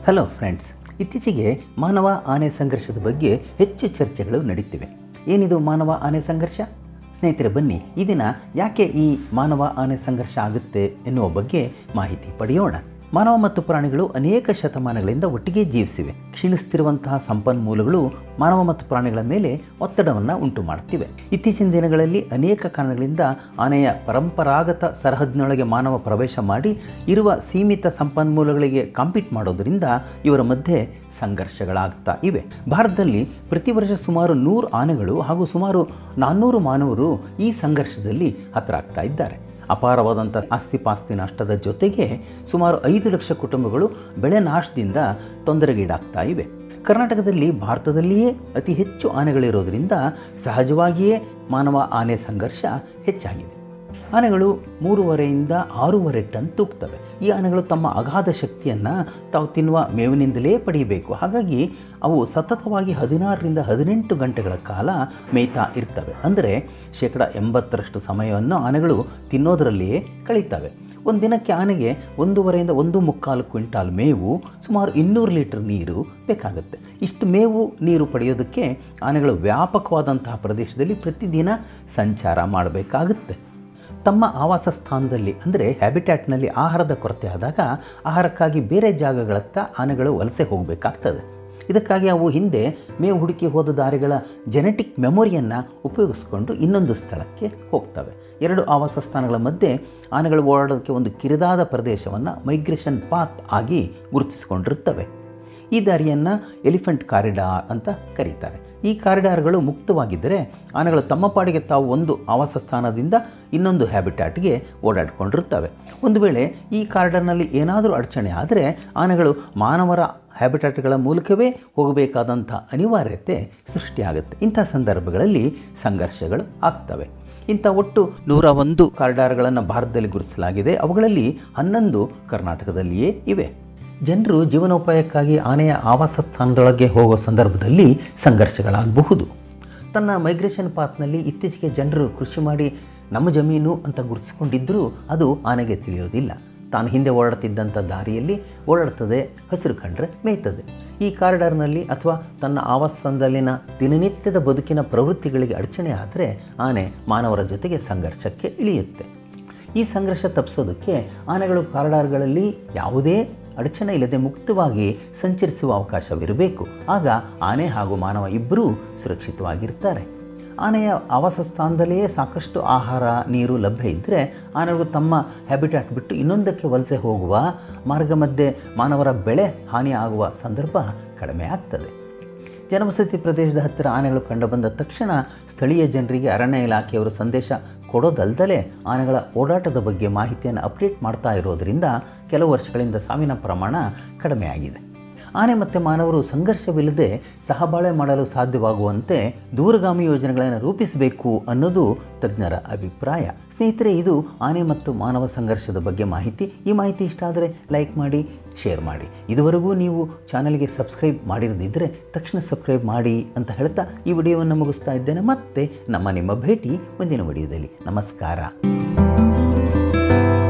Hello friends, ಇತ್ತೀಚೆಗೆ ಮಾನವ ಆನೆ ಸಂಘರ್ಷದ ಬಗ್ಗೆ ಹೆಚ್ಚು ಚರ್ಚೆಗಳು ನಡೀತಿವೆ. ಏನಿದು ಮಾನವ ಆನೆ ಸಂಘರ್ಷ? ಸ್ನೇಹಿತರೆ, ಬನ್ನಿ ಈ ದಿನ ಯಾಕೆ ಈ ಮಾನವ ಆನೆ ಸಂಘರ್ಷ ಆಗುತ್ತೆ ಎನ್ನುವ ಬಗ್ಗೆ ಮಾಹಿತಿ ಪಡೆಯೋಣ. ಮಾನವ ಮತ್ತು ಪ್ರಾಣಿಗಳು ಅನೇಕ ಶತಮಾನಗಳಿಂದ ಒಟ್ಟಿಗೆ ಜೀವಿಸಿವೆ. ಕ್ಷೀಣಿಸುತ್ತಿರುವಂತಹ ಸಂಪನ್ಮೂಲಗಳು ಮಾನವ ಮತ್ತು ಪ್ರಾಣಿಗಳ ಮೇಲೆ ಒತ್ತಡವನ್ನು ಉಂಟು ಮಾಡುತ್ತಿವೆ. ಇತ್ತೀಚಿನ ದಿನಗಳಲ್ಲಿ ಅನೇಕ ಕಾರಣಗಳಿಂದ ಆನೆಯ ಪರಂಪರಾಗತ ಸರಹದ್ದಿನೊಳಗೆ ಮಾನವ ಪ್ರವೇಶ ಮಾಡಿ ಇರುವ ಸೀಮಿತ ಸಂಪನ್ಮೂಲಗಳಿಗೆ ಕಾಂಪೀಟ್ ಮಾಡೋದರಿಂದ ಇವರ ಮಧ್ಯೆ ಸಂಘರ್ಷಗಳಾಗ್ತಾ ಇವೆ. ಭಾರತದಲ್ಲಿ ಪ್ರತಿ ವರ್ಷ ಸುಮಾರು 100 ಆನೆಗಳು ಹಾಗೂ ಸುಮಾರು 400 ಮಾನವರು ಈ ಸಂಘರ್ಷದಲ್ಲಿ ಹತರಾಗ್ತಾ ಇದ್ದಾರೆ. ಅಪಾರವಾದಂಥ ಆಸ್ತಿಪಾಸ್ತಿ ನಷ್ಟದ ಜೊತೆಗೆ ಸುಮಾರು 5 ಲಕ್ಷ ಕುಟುಂಬಗಳು ಬೆಳೆ ನಾಶದಿಂದ ತೊಂದರೆಗೀಡಾಗ್ತಾ ಇವೆ. ಕರ್ನಾಟಕದಲ್ಲಿ ಭಾರತದಲ್ಲಿಯೇ ಅತಿ ಹೆಚ್ಚು ಆನೆಗಳಿರೋದರಿಂದ ಸಹಜವಾಗಿಯೇ ಮಾನವ ಆನೆ ಸಂಘರ್ಷ ಹೆಚ್ಚಾಗಿದೆ. ಆನೆಗಳು 3.5 to 6.5 ಟನ್ ತೂಗ್ತವೆ. ಈ ಆನೆಗಳು ತಮ್ಮ ಅಗಾಧ ಶಕ್ತಿಯನ್ನು ತಾವು ತಿನ್ನುವ ಮೇವಿನಿಂದಲೇ ಪಡೆಯಬೇಕು. ಹಾಗಾಗಿ ಅವು ಸತತವಾಗಿ 16 ರಿಂದ 18 ಗಂಟೆಗಳ ಕಾಲ ಮೇಯ್ತಾ ಇರ್ತವೆ. ಅಂದರೆ 80% ಸಮಯವನ್ನು ಆನೆಗಳು ತಿನ್ನೋದರಲ್ಲಿಯೇ ಕಳೀತವೆ. ಒಂದು ದಿನಕ್ಕೆ ಆನೆಗೆ 1.5 ರಿಂದ 1.25 ಕ್ವಿಂಟಾಲ್ ಮೇವು, ಸುಮಾರು 200 ಲೀಟರ್ ನೀರು ಬೇಕಾಗುತ್ತೆ. ಇಷ್ಟು ಮೇವು ನೀರು ಪಡೆಯೋದಕ್ಕೆ ಆನೆಗಳು ವ್ಯಾಪಕವಾದಂತಹ ಪ್ರದೇಶದಲ್ಲಿ ಪ್ರತಿದಿನ ಸಂಚಾರ ಮಾಡಬೇಕಾಗುತ್ತೆ. ತಮ್ಮ ಆವಾಸ ಸ್ಥಾನದಲ್ಲಿ ಅಂದರೆ ಹ್ಯಾಬಿಟ್ಯಾಟ್ನಲ್ಲಿ ಆಹಾರದ ಕೊರತೆ ಆದಾಗ ಆಹಾರಕ್ಕಾಗಿ ಬೇರೆ ಜಾಗಗಳತ್ತ ಆನೆಗಳು ವಲಸೆ ಹೋಗಬೇಕಾಗ್ತದೆ. ಇದಕ್ಕಾಗಿ ಅವು ಹಿಂದೆ ಮೇವು ಹುಡುಕಿ ಹೋದ ದಾರಿಗಳ ಜೆನೆಟಿಕ್ ಮೆಮೊರಿಯನ್ನು ಉಪಯೋಗಿಸ್ಕೊಂಡು ಇನ್ನೊಂದು ಸ್ಥಳಕ್ಕೆ ಹೋಗ್ತವೆ. 2 ಆವಾಸ ಸ್ಥಾನಗಳ ಮಧ್ಯೆ ಆನೆಗಳು ಓಡಾಡೋದಕ್ಕೆ ಒಂದು ಕಿರಿದಾದ ಪ್ರದೇಶವನ್ನು ಮೈಗ್ರೇಷನ್ ಪಾತ್ ಆಗಿ ಗುರುತಿಸಿಕೊಂಡಿರುತ್ತವೆ. ಈ ದಾರಿಯನ್ನು ಎಲಿಫೆಂಟ್ ಕಾರಿಡಾರ್ ಅಂತ ಕರೀತಾರೆ. ಈ ಕಾರಿಡಾರ್ಗಳು ಮುಕ್ತವಾಗಿದ್ದರೆ ಆನೆಗಳು ತಮ್ಮ ಪಾಡಿಗೆ ತಾವು ಒಂದು ಆವಾಸ ಸ್ಥಾನದಿಂದ ಇನ್ನೊಂದು ಹ್ಯಾಬಿಟ್ಯಾಟ್ಗೆ ಓಡಾಡಿಕೊಂಡಿರುತ್ತವೆ. ಒಂದು ವೇಳೆ ಈ ಕಾರಿಡಾರ್ನಲ್ಲಿ ಏನಾದರೂ ಅಡಚಣೆ ಆದರೆ ಆನೆಗಳು ಮಾನವರ ಹ್ಯಾಬಿಟ್ಯಾಟ್ಗಳ ಮೂಲಕವೇ ಹೋಗಬೇಕಾದಂಥ ಅನಿವಾರ್ಯತೆ ಸೃಷ್ಟಿಯಾಗುತ್ತೆ. ಇಂಥ ಸಂದರ್ಭಗಳಲ್ಲಿ ಸಂಘರ್ಷಗಳು ಆಗ್ತವೆ. ಇಂಥ ಒಟ್ಟು 101 ಕಾರಿಡಾರ್ಗಳನ್ನು ಭಾರತದಲ್ಲಿ ಗುರುತಿಸಲಾಗಿದೆ. ಅವುಗಳಲ್ಲಿ 11 ಕರ್ನಾಟಕದಲ್ಲಿಯೇ ಇವೆ. ಜನರು ಜೀವನೋಪಾಯಕ್ಕಾಗಿ ಆನೆಯ ಆವಾಸ ಸ್ಥಾನದೊಳಗೆ ಹೋಗೋ ಸಂದರ್ಭದಲ್ಲಿ ಸಂಘರ್ಷಗಳಾಗಬಹುದು. ತನ್ನ ಮೈಗ್ರೇಷನ್ ಪಾತ್ನಲ್ಲಿ ಇತ್ತೀಚೆಗೆ ಜನರು ಕೃಷಿ ಮಾಡಿ ನಮ್ಮ ಜಮೀನು ಅಂತ ಗುರುತಿಸಿಕೊಂಡಿದ್ದರೂ ಅದು ಆನೆಗೆ ತಿಳಿಯೋದಿಲ್ಲ. ತಾನು ಹಿಂದೆ ಓಡಾಡ್ತಿದ್ದಂಥ ದಾರಿಯಲ್ಲಿ ಓಡಾಡ್ತದೆ, ಹಸಿರು ಕಂಡ್ರೆ ಮೇಯ್ತದೆ. ಈ ಕಾರಿಡಾರ್ನಲ್ಲಿ ಅಥವಾ ತನ್ನ ಆವಾಸಸ್ಥಾನದಲ್ಲಿನ ದಿನನಿತ್ಯದ ಬದುಕಿನ ಪ್ರವೃತ್ತಿಗಳಿಗೆ ಅಡಚಣೆ ಆದರೆ ಆನೆ ಮಾನವರ ಜೊತೆಗೆ ಸಂಘರ್ಷಕ್ಕೆ ಇಳಿಯುತ್ತೆ. ಈ ಸಂಘರ್ಷ ತಪ್ಪಿಸೋದಕ್ಕೆ ಆನೆಗಳು ಕಾರಿಡಾರ್ಗಳಲ್ಲಿ ಯಾವುದೇ ಅಡಚಣೆ ಇಲ್ಲದೆ ಮುಕ್ತವಾಗಿ ಸಂಚರಿಸುವ ಅವಕಾಶವಿರಬೇಕು. ಆಗ ಆನೆ ಹಾಗೂ ಮಾನವ ಇಬ್ಬರೂ ಸುರಕ್ಷಿತವಾಗಿರ್ತಾರೆ. ಆನೆಯ ಆವಾಸ ಸ್ಥಾನದಲ್ಲಿಯೇ ಸಾಕಷ್ಟು ಆಹಾರ ನೀರು ಲಭ್ಯ ಇದ್ದರೆ ಆನೆಗಳು ತಮ್ಮ ಹ್ಯಾಬಿಟ್ಯಾಟ್ ಬಿಟ್ಟು ಇನ್ನೊಂದಕ್ಕೆ ವಲಸೆ ಹೋಗುವ ಮಾರ್ಗ ಮಧ್ಯೆ ಮಾನವರ ಬೆಳೆ ಹಾನಿ ಆಗುವ ಸಂದರ್ಭ ಕಡಿಮೆ ಆಗ್ತದೆ. ಜನವಸತಿ ಪ್ರದೇಶದ ಹತ್ತಿರ ಆನೆಗಳು ಕಂಡುಬಂದ ತಕ್ಷಣ ಸ್ಥಳೀಯ ಜನರಿಗೆ ಅರಣ್ಯ ಇಲಾಖೆಯವರು ಸಂದೇಶ ಕೊಡೋದಲ್ದಲೇ ಆನೆಗಳ ಓಡಾಟದ ಬಗ್ಗೆ ಮಾಹಿತಿಯನ್ನು ಅಪ್ಡೇಟ್ ಮಾಡ್ತಾ ಇರೋದರಿಂದ ಕೆಲವು ವರ್ಷಗಳಿಂದ ಸಾವಿನ ಪ್ರಮಾಣ ಕಡಿಮೆಯಾಗಿದೆ. ಆನೆ ಮತ್ತು ಮಾನವರು ಸಂಘರ್ಷವಿಲ್ಲದೆ ಸಹಬಾಳ್ವೆ ಮಾಡಲು ಸಾಧ್ಯವಾಗುವಂತೆ ದೂರಗಾಮಿ ಯೋಜನೆಗಳನ್ನು ರೂಪಿಸಬೇಕು ಅನ್ನೋದು ತಜ್ಞರ ಅಭಿಪ್ರಾಯ. ಸ್ನೇಹಿತರೆ, ಇದು ಆನೆ ಮತ್ತು ಮಾನವ ಸಂಘರ್ಷದ ಬಗ್ಗೆ ಮಾಹಿತಿ. ಈ ಮಾಹಿತಿ ಇಷ್ಟ ಆದರೆ ಲೈಕ್ ಮಾಡಿ, ಶೇರ್ ಮಾಡಿ. ಇದುವರೆಗೂ ನೀವು ಚಾನಲ್ಗೆ ಸಬ್ಸ್ಕ್ರೈಬ್ ಮಾಡಿರದಿದ್ದರೆ ತಕ್ಷಣ ಸಬ್ಸ್ಕ್ರೈಬ್ ಮಾಡಿ ಅಂತ ಹೇಳ್ತಾ ಈ ವಿಡಿಯೋವನ್ನು ಮುಗಿಸ್ತಾ ಇದ್ದೇನೆ. ಮತ್ತೆ ನಿಮ್ಮ ಭೇಟಿ ಮುಂದಿನ ವಿಡಿಯೋದಲ್ಲಿ. ನಮಸ್ಕಾರ.